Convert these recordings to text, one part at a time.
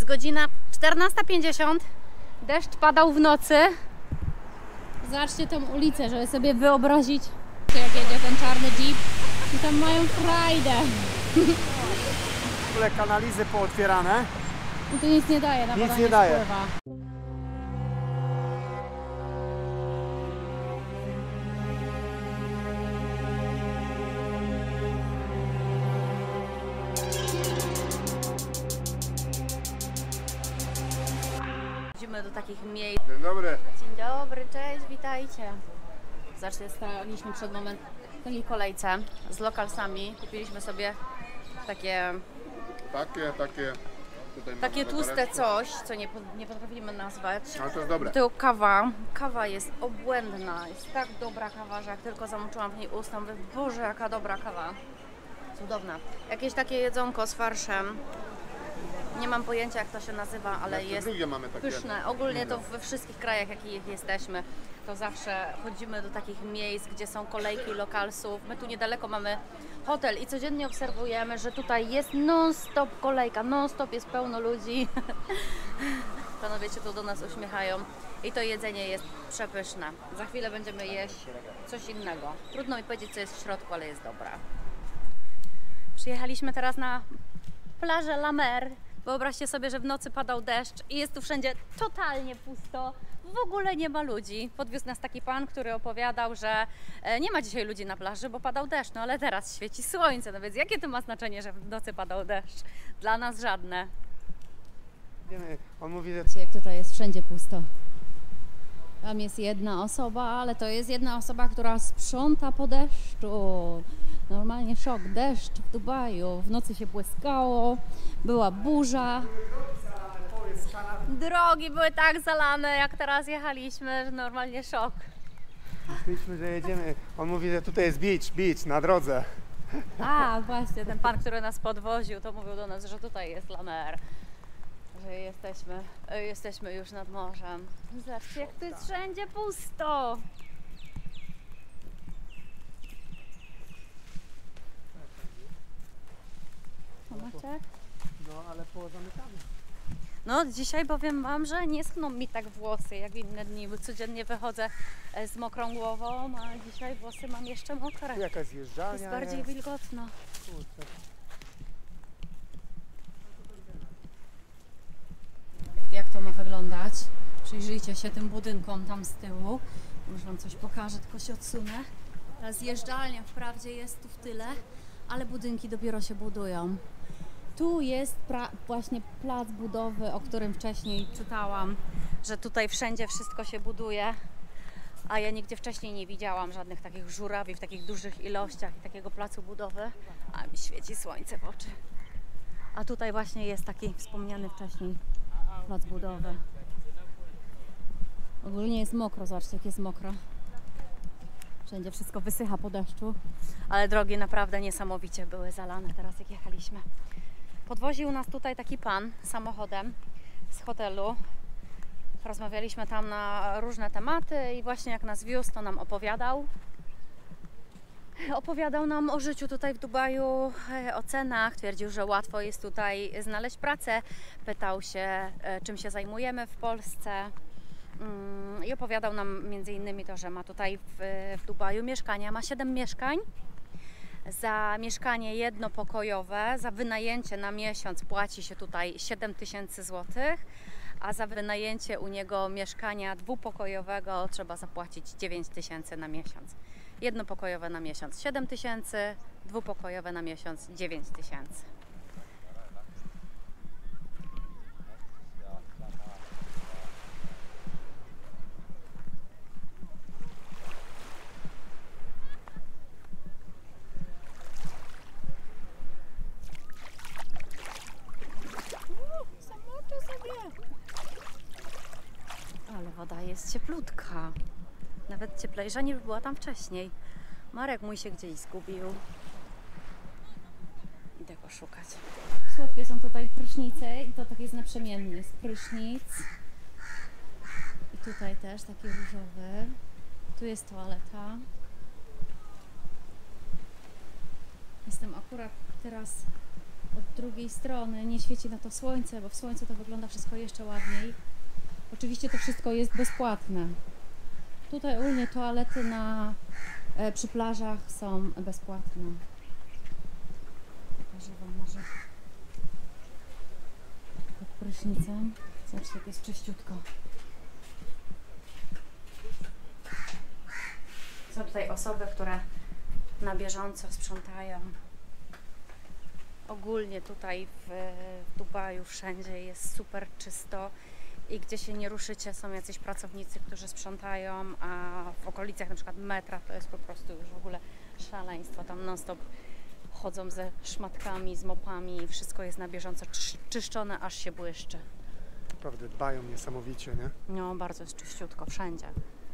Jest godzina 14:50. Deszcz padał w nocy. Zobaczcie tą ulicę, żeby sobie wyobrazić, jak jedzie ten czarny jeep. I tam mają frajdę. W ogóle kanalizy pootwierane. I to nic nie daje, na woda nie spływa. Do takich miejsc. Dzień dobry. Dzień dobry, cześć, witajcie. Zobaczcie, staliśmy przed momentem w takiej kolejce z lokalsami. Kupiliśmy sobie takie tłuste coś, co nie potrafimy nazwać. Ale to jest dobre. To kawa jest obłędna, jest tak dobra kawa, że jak tylko zamoczyłam w niej usta, mówię, Boże, jaka dobra kawa. Cudowna. Jakieś takie jedzonko z farszem. Nie mam pojęcia, jak to się nazywa, ale jest pyszne. Ogólnie to we wszystkich krajach, jakich jesteśmy, to zawsze chodzimy do takich miejsc, gdzie są kolejki lokalsów. My tu niedaleko mamy hotel i codziennie obserwujemy, że tutaj jest non-stop kolejka, non-stop jest pełno ludzi. Panowie się tu do nas uśmiechają i to jedzenie jest przepyszne. Za chwilę będziemy jeść coś innego. Trudno mi powiedzieć, co jest w środku, ale jest dobra. Przyjechaliśmy teraz na plażę La Mer. Wyobraźcie sobie, że w nocy padał deszcz i jest tu wszędzie totalnie pusto, w ogóle nie ma ludzi. Podwiózł nas taki pan, który opowiadał, że nie ma dzisiaj ludzi na plaży, bo padał deszcz, no ale teraz świeci słońce, no więc jakie to ma znaczenie, że w nocy padał deszcz? Dla nas żadne. On mówi, że... Jak tutaj jest wszędzie pusto. Tam jest jedna osoba, ale to jest jedna osoba, która sprząta po deszczu. Normalnie szok, deszcz w Dubaju, w nocy się błyskało, była burza. Drogi były tak zalane, jak teraz jechaliśmy, że normalnie szok. Myśleliśmy, że jedziemy. On mówi, że tutaj jest beach na drodze. A, właśnie, ten pan, który nas podwoził, to mówił do nas, że tutaj jest La Mer, że jesteśmy już nad morzem. Zobaczcie, jak tu jest wszędzie pusto. Tomaczek? No, ale pozamykamy. No, dzisiaj powiem wam, że nie schną mi tak włosy jak inne dni, bo codziennie wychodzę z mokrą głową, a dzisiaj włosy mam jeszcze mokre. Jakaś zjeżdżalnia jest bardziej wilgotno. Kurczę. Jak to ma wyglądać? Przyjrzyjcie się tym budynkom tam z tyłu. Już wam coś pokażę, tylko się odsunę. Ta zjeżdżalnia wprawdzie jest tu w tyle, ale budynki dopiero się budują. Tu jest właśnie plac budowy, o którym wcześniej czytałam, że tutaj wszędzie wszystko się buduje, a ja nigdzie wcześniej nie widziałam żadnych takich żurawi w takich dużych ilościach i takiego placu budowy, a mi świeci słońce w oczy. A tutaj właśnie jest taki wspomniany wcześniej plac budowy. Ogólnie jest mokro, zobaczcie, jak jest mokro. Wszędzie wszystko wysycha po deszczu, ale drogi naprawdę niesamowicie były zalane teraz, jak jechaliśmy. Podwoził nas tutaj taki pan samochodem z hotelu. Rozmawialiśmy tam na różne tematy i właśnie jak nas wiózł, to nam opowiadał. Opowiadał nam o życiu tutaj w Dubaju, o cenach. Twierdził, że łatwo jest tutaj znaleźć pracę. Pytał się, czym się zajmujemy w Polsce. I opowiadał nam między innymi to, że ma tutaj w Dubaju mieszkania. Ma 7 mieszkań. Za mieszkanie jednopokojowe, za wynajęcie na miesiąc płaci się tutaj 7000 zł, a za wynajęcie u niego mieszkania dwupokojowego trzeba zapłacić 9000 na miesiąc. Jednopokojowe na miesiąc 7000, dwupokojowe na miesiąc 9000. Ale woda jest cieplutka. Nawet cieplejsza niż była tam wcześniej. Marek mój się gdzieś zgubił. Idę go szukać. Słodkie są tutaj prysznice i to tak jest naprzemiennie. Jest prysznic. I tutaj też taki różowy. Tu jest toaleta. Jestem akurat teraz od drugiej strony nie świeci na to słońce, bo w słońcu to wygląda wszystko jeszcze ładniej. Oczywiście to wszystko jest bezpłatne. Tutaj ogólnie toalety przy plażach są bezpłatne. Pokażę Wam może pod prysznicem. Zobaczcie, jak jest czyściutko. Są tutaj osoby, które na bieżąco sprzątają. Ogólnie tutaj w Dubaju wszędzie jest super czysto i gdzie się nie ruszycie, są jacyś pracownicy, którzy sprzątają, a w okolicach na przykład metra to jest po prostu już w ogóle szaleństwo. Tam non stop chodzą ze szmatkami, z mopami i wszystko jest na bieżąco czyszczone, aż się błyszczy. Naprawdę dbają niesamowicie, nie? No, bardzo jest czyściutko wszędzie.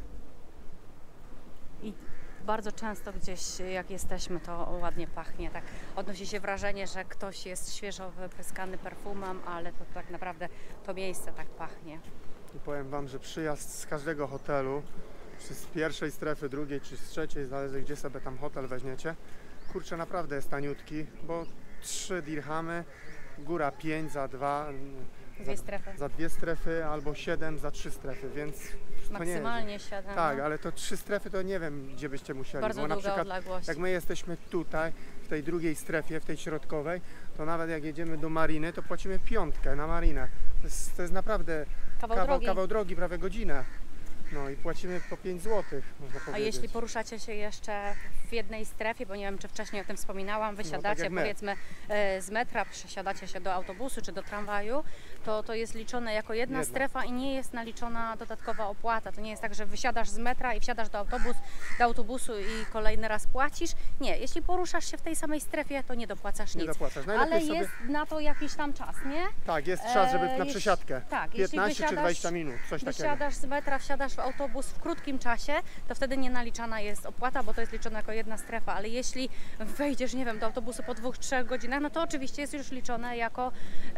I bardzo często gdzieś jak jesteśmy, to ładnie pachnie. Tak odnosi się wrażenie, że ktoś jest świeżo wypryskany perfumem, ale to tak naprawdę to miejsce tak pachnie. I powiem Wam, że przyjazd z każdego hotelu, czy z pierwszej strefy, drugiej, czy z trzeciej, zależy gdzie sobie tam hotel weźmiecie, kurczę, naprawdę jest taniutki, bo 3 dirhamy, góra 5 za 2, za 2 strefy, albo 7 za 3 strefy, więc to nie Maksymalnie jest. 7. Tak, ale to 3 strefy to nie wiem, gdzie byście musieli. Bardzo bo na długa przykład odległość. jak my jesteśmy tutaj, w tej drugiej strefie, w tej środkowej, to nawet jak jedziemy do mariny, to płacimy 5 na marinę. To jest naprawdę kawał drogi, prawie godzinę. No i płacimy po 5 zł, można powiedzieć. A jeśli poruszacie się jeszcze w jednej strefie, bo nie wiem, czy wcześniej o tym wspominałam, wysiadacie tak jak powiedzmy z metra, przesiadacie się do autobusu czy do tramwaju, to jest liczone jako jedna strefa i nie jest naliczona dodatkowa opłata. To nie jest tak, że wysiadasz z metra i wsiadasz do autobusu i kolejny raz płacisz. Nie, jeśli poruszasz się w tej samej strefie, to nie dopłacasz nic. Nie dopłacasz. Ale jest na to jakiś tam czas, nie? Tak, jest czas, żeby na przesiadkę. Tak, 15 czy 20 minut, coś takiego. Wysiadasz z metra, wsiadasz w autobus w krótkim czasie, to wtedy nie naliczana jest opłata, bo to jest liczone jako jedna strefa, ale jeśli wejdziesz, nie wiem, do autobusu po 2-3 godzinach, no to oczywiście jest już liczone jako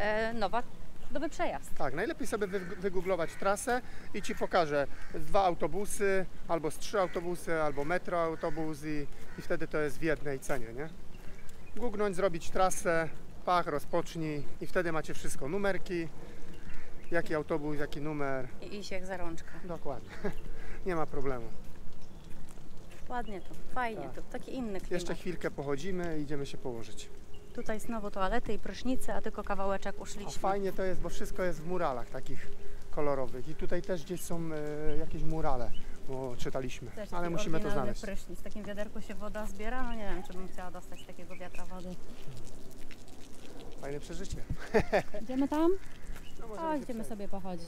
nowy przejazd. Tak, najlepiej sobie wygooglować trasę i Ci pokażę z 2 autobusy, albo z 3 autobusy, albo metro autobus i wtedy to jest w jednej cenie, nie? Goognąć, zrobić trasę, rozpocznij i wtedy macie wszystko, numerki, jaki autobus, jaki numer. I iść jak za rączkę. Dokładnie, nie ma problemu. Ładnie to, fajnie, Tak. to taki inny klimat. Jeszcze chwilkę pochodzimy i idziemy się położyć. Tutaj znowu toalety i prysznice, a tylko kawałeczek uszliśmy. A fajnie to jest, bo wszystko jest w muralach takich kolorowych i tutaj też gdzieś są jakieś murale, bo czytaliśmy, Też ale taki musimy to oryginalny znaleźć. prysznic. W takim wiaderku się woda zbiera, no nie wiem, czy bym chciała dostać takiego wiatra wody. Fajne przeżycie. Idziemy tam? No, możemy O, się idziemy przejść. sobie pochodzić.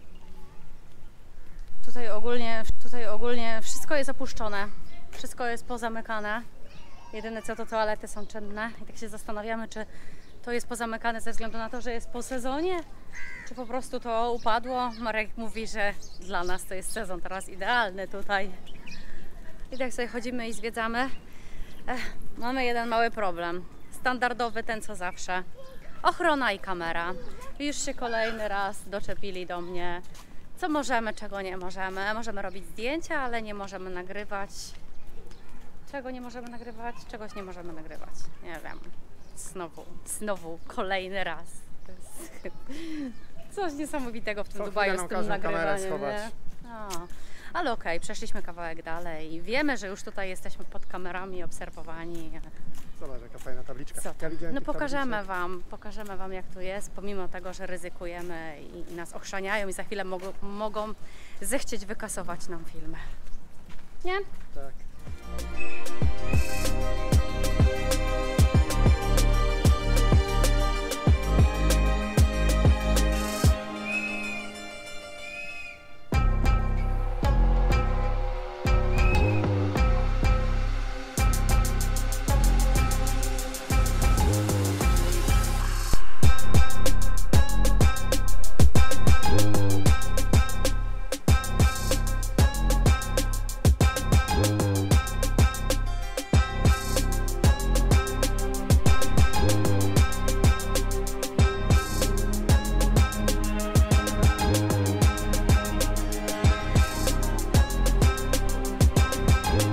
Tutaj ogólnie wszystko jest opuszczone, wszystko jest pozamykane. Jedyne co to toalety są czynne i tak się zastanawiamy, czy to jest pozamykane ze względu na to, że jest po sezonie, czy po prostu to upadło. Marek mówi, że dla nas to jest sezon teraz idealny tutaj. I tak sobie chodzimy i zwiedzamy. Mamy jeden mały problem. Standardowy, ten co zawsze. Ochrona i kamera. Już się kolejny raz doczepili do mnie. Co możemy, czego nie możemy. Możemy robić zdjęcia, ale nie możemy nagrywać. Czego nie możemy nagrywać? Czegoś nie możemy nagrywać. Nie wiem. Znowu kolejny raz. To jest coś niesamowitego w tym Co Dubaju chwilę z nam tym każą kamerę nagrywaniem. schować. Nie? No. Ale okej, przeszliśmy kawałek dalej i wiemy, że już tutaj jesteśmy pod kamerami obserwowani. Zobacz, jaka fajna tabliczka. Co Ja tam? widziałem No tych pokażemy wam jak tu jest, pomimo tego, że ryzykujemy i nas ochrzaniają i za chwilę mogą zechcieć wykasować nam filmy. Nie? Tak.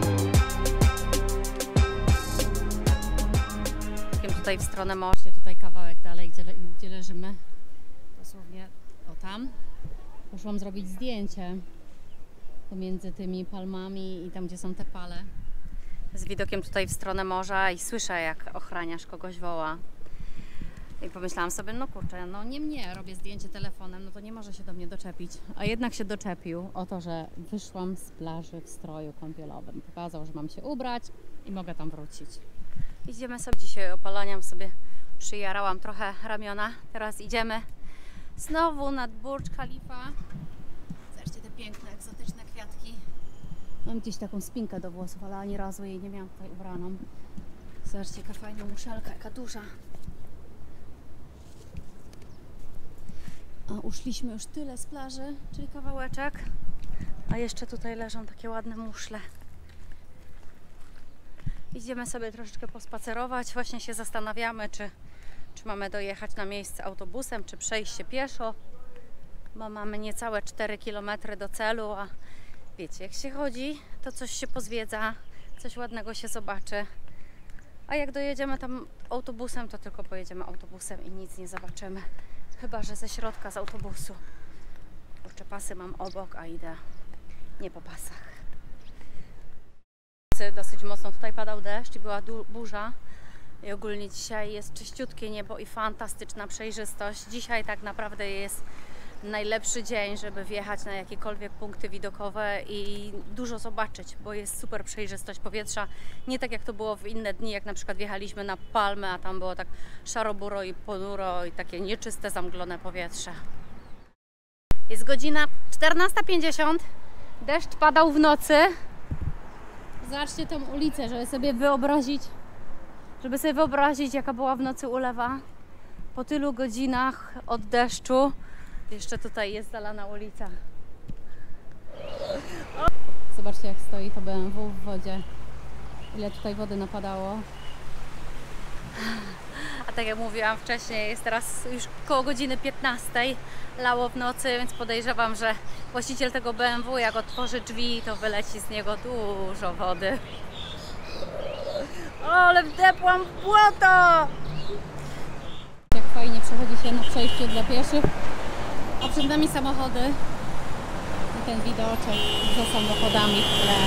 Tutaj w stronę morza, tutaj kawałek leżymy dosłownie tam. Poszłam zrobić zdjęcie pomiędzy tymi palmami i tam, gdzie są te pale. Z widokiem tutaj w stronę morza i słyszę, jak ochraniarz kogoś woła. I pomyślałam sobie, no kurczę, no nie mnie, robię zdjęcie telefonem, no to nie może się do mnie doczepić. A jednak się doczepił o to, że wyszłam z plaży w stroju kąpielowym. Pokazał, że mam się ubrać i mogę tam wrócić. Idziemy sobie dzisiaj opalaniam sobie, przyjarałam trochę ramiona. Teraz idziemy znowu nad Burj Khalifa. Zobaczcie te piękne, egzotyczne kwiatki. Mam gdzieś taką spinkę do włosów, ale ani razu jej nie miałam tutaj ubraną. Zobaczcie, jaka fajna muszelka, jaka duża. A uszliśmy już tyle z plaży, czyli kawałeczek. A jeszcze tutaj leżą takie ładne muszle. Idziemy sobie troszeczkę pospacerować. Właśnie się zastanawiamy, czy mamy dojechać na miejsce autobusem, czy przejść się pieszo. Bo mamy niecałe 4 km do celu, a wiecie, jak się chodzi, to coś się pozwiedza, coś ładnego się zobaczy. A jak dojedziemy tam autobusem, to tylko pojedziemy autobusem i nic nie zobaczymy. Chyba że ze środka z autobusu. Kurczę, pasy mam obok, a idę nie po pasach. Dosyć mocno tutaj padał deszcz i była burza. I ogólnie dzisiaj jest czyściutkie niebo i fantastyczna przejrzystość. Dzisiaj tak naprawdę jest najlepszy dzień, żeby wjechać na jakiekolwiek punkty widokowe i dużo zobaczyć, bo jest super przejrzystość powietrza. Nie tak jak to było w inne dni, jak na przykład wjechaliśmy na Palmę, a tam było tak szaro-buro i ponuro i takie nieczyste, zamglone powietrze. Jest godzina 14:50, deszcz padał w nocy. Zobaczcie tą ulicę, żeby sobie wyobrazić, jaka była w nocy ulewa. Po tylu godzinach od deszczu jeszcze tutaj jest zalana ulica. Zobaczcie, jak stoi to BMW w wodzie. Ile tutaj wody napadało. A tak jak mówiłam wcześniej, jest teraz już koło godziny 15. Lało w nocy, więc podejrzewam, że właściciel tego BMW, jak otworzy drzwi, to wyleci z niego dużo wody. O, ale wdepłam w błoto! Jak fajnie przechodzi się na przejściu dla pieszych. A przed nami samochody i ten widoczek za samochodami w tle.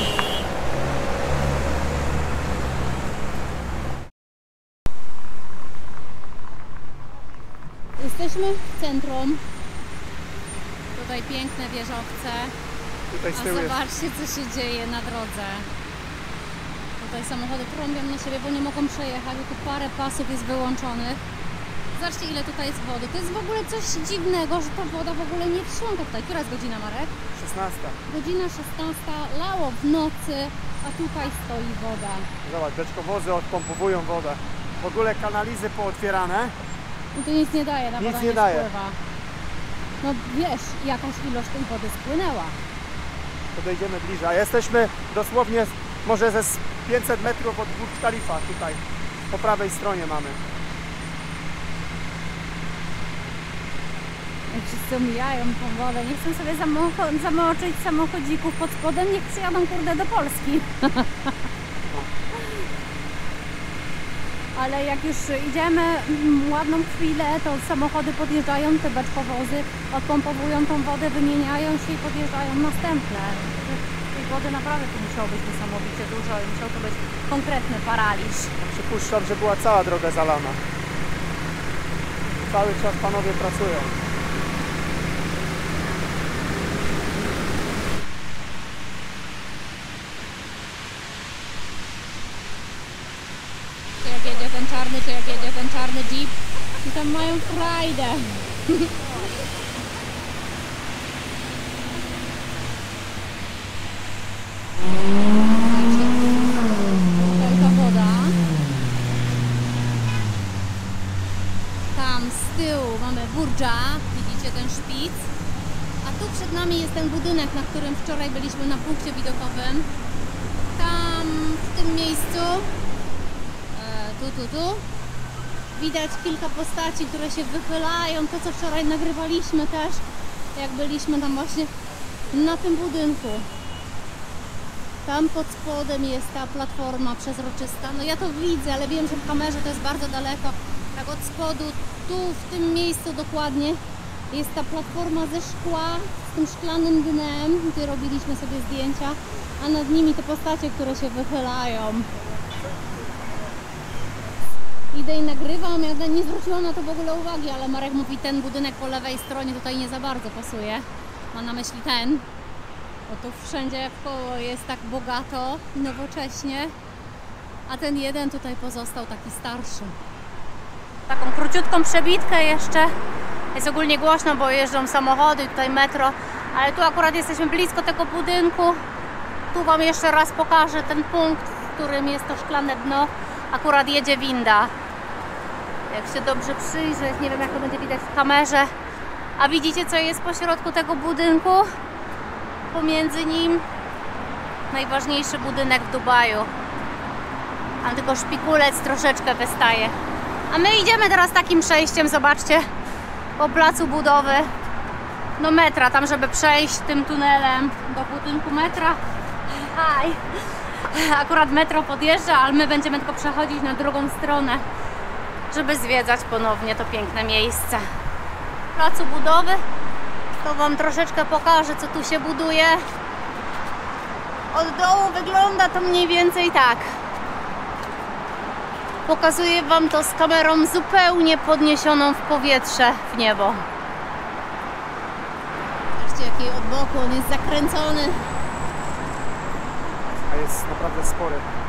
Jesteśmy w centrum. Tutaj piękne wieżowce. Tutaj z A tyłu zobaczcie, co się dzieje na drodze. Tutaj samochody trąbią na siebie, bo nie mogą przejechać, bo tu parę pasów jest wyłączonych. Zobaczcie, ile tutaj jest wody. To jest w ogóle coś dziwnego, że ta woda w ogóle nie wsiąka tutaj. Która jest godzina, Marek? 16. Godzina 16, lało w nocy, a tutaj stoi woda. Zobacz, beczkowozy odpompowują wodę. W ogóle kanalizy pootwierane. I to nic nie daje, ta Nic woda nie daje. spływa. No wiesz, jakaś ilość tej wody spłynęła. Podejdziemy bliżej. A jesteśmy dosłownie może ze 500 metrów od Burj Khalifa tutaj. Po prawej stronie mamy. Jak wszyscy omijają tą wodę, nie chcą sobie zamoczyć samochodzików pod spodem, niech przyjadą kurde do Polski. Ale jak już idziemy ładną chwilę, to samochody podjeżdżają, te beczkowozy odpompowują tą wodę, wymieniają się i podjeżdżają następne. Tej wody naprawdę tu musiało być niesamowicie dużo i musiał to być konkretny paraliż. Przypuszczam, że była cała droga zalana. Cały czas panowie pracują. Czy jak jedzie ten czarny jeep i tam mają frajdę. Tutaj ta woda. Tam z tyłu mamy Burdża, widzicie ten szpic. A tu przed nami jest ten budynek, na którym wczoraj byliśmy na punkcie widokowym. Tam w tym miejscu tu widać kilka postaci, które się wychylają, to co wczoraj nagrywaliśmy też, jak byliśmy tam właśnie na tym budynku. Tam pod spodem jest ta platforma przezroczysta, no ja to widzę, ale wiem, że w kamerze to jest bardzo daleko. Tak od spodu Tu w tym miejscu dokładnie jest ta platforma ze szkła z tym szklanym dnem, gdzie robiliśmy sobie zdjęcia, a nad nimi te postacie, które się wychylają. Idę i nagrywam, ja nie zwróciłam na to w ogóle uwagi, ale Marek mówi, ten budynek po lewej stronie tutaj nie za bardzo pasuje. Ma na myśli ten, bo tu wszędzie wkoło jest tak bogato i nowocześnie, a ten jeden tutaj pozostał taki starszy. Taką króciutką przebitkę jeszcze. Jest ogólnie głośno, bo jeżdżą samochody, tutaj metro, ale tu akurat jesteśmy blisko tego budynku. Tu Wam jeszcze raz pokażę ten punkt, w którym jest to szklane dno. Akurat jedzie winda. Jak się dobrze przyjrzeć, nie wiem jak to będzie widać w kamerze. A widzicie, co jest po środku tego budynku? Pomiędzy nim najważniejszy budynek w Dubaju. Tam tylko szpikulec troszeczkę wystaje. A my idziemy teraz takim przejściem, zobaczcie, po placu budowy do metra, tam żeby przejść tym tunelem do budynku metra. Haj. Akurat metro podjeżdża, ale my będziemy tylko przechodzić na drugą stronę, żeby zwiedzać ponownie to piękne miejsce. Placu budowy, to Wam troszeczkę pokażę, co tu się buduje. Od dołu wygląda to mniej więcej tak. Pokazuję Wam to z kamerą zupełnie podniesioną w powietrze, w niebo. Zobaczcie, jaki od boku on jest zakręcony. A jest naprawdę spory.